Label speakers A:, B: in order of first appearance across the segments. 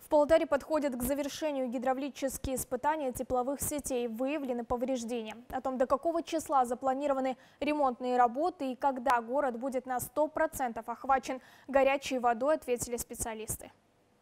A: В Павлодаре подходят к завершению гидравлические испытания тепловых сетей. Выявлены повреждения. О том, до какого числа запланированы ремонтные работы и когда город будет на 100% охвачен горячей водой, ответили специалисты.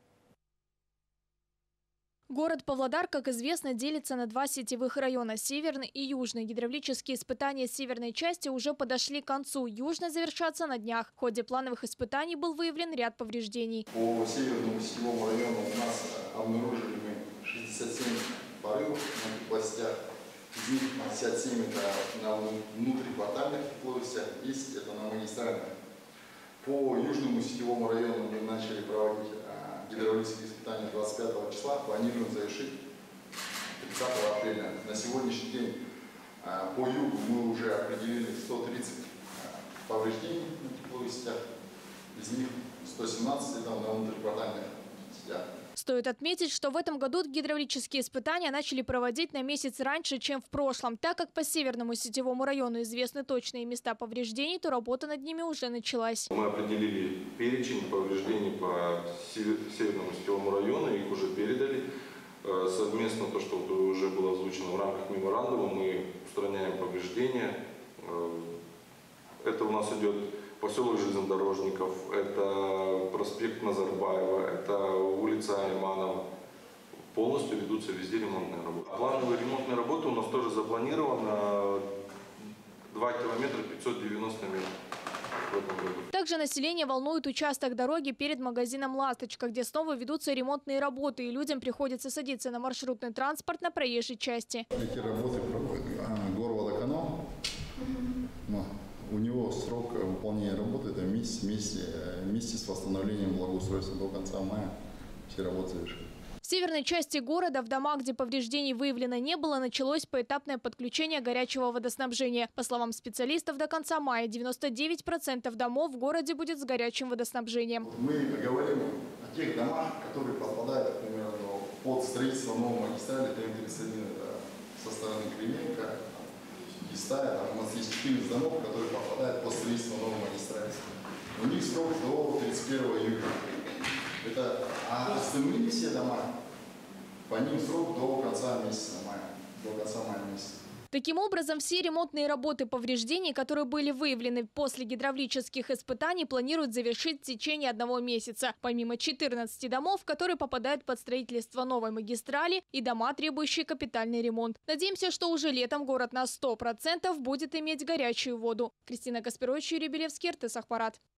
A: Город Павлодар, как известно, делится на два сетевых района – северный и южный. Гидравлические испытания северной части уже подошли к концу. Южный завершатся на днях. В ходе плановых испытаний был выявлен ряд повреждений.
B: По северному сетевому району у нас обнаружили мы 67 порывов на теплостях. Из них 57 это на внутриквартальных тепловостях, 10 это на магистральных. По южному сетевому району мы начали проводить гидравлические испытания 25 числа, планируем завершить 30 апреля. На сегодняшний день по югу мы уже определили 130 повреждений на тепловых сетях, из них 117 это на внутриквартальных сетях.
A: Стоит отметить, что в этом году гидравлические испытания начали проводить на месяц раньше, чем в прошлом. Так как по северному сетевому району известны точные места повреждений, то работа над ними уже началась.
C: Мы определили перечень повреждений по северному сетевому району, их уже передали. Совместно то, что уже было озвучено в рамках меморандума, мы устраняем повреждения. Это у нас идет поселок железнодорожников, это проспект Назарбаева, это улица Айманова. Полностью ведутся везде ремонтные работы. Плановые ремонтные работы у нас тоже запланировано 2 километра 590 метров в этом году.
A: Также население волнует участок дороги перед магазином «Ласточка», где снова ведутся ремонтные работы, и людям приходится садиться на маршрутный транспорт на проезжей части.
B: Эти работы проводит Горводоканал. У него срок выполнения работы это месяц вместе с восстановлением благоустройства до конца мая все работы завершены.
A: В северной части города, в домах, где повреждений выявлено не было, началось поэтапное подключение горячего водоснабжения. По словам специалистов, до конца мая 99% домов в городе будет с горячим водоснабжением.
B: Мы говорим о тех домах, которые подпадают, например, под строительство новой магистрали ТМ-31 со стороны Кременка. У нас есть 14 домов, которые попадают под строительство новой магистрали. У них срок до 31 июля. А остальные все дома, по ним срок до конца месяца мая, до конца мая месяца.
A: Таким образом, все ремонтные работы повреждений, которые были выявлены после гидравлических испытаний, планируют завершить в течение 1 месяца. Помимо 14 домов, которые попадают под строительство новой магистрали, и дома, требующие капитальный ремонт. Надеемся, что уже летом город на 100% будет иметь горячую воду. Кристина Каспирович, Юрий Белевский, РТ Сахпарат.